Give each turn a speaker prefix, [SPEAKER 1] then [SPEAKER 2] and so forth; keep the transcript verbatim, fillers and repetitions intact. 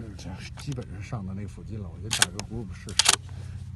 [SPEAKER 1] 这基本上上到那附近了，我先打个 group 试试。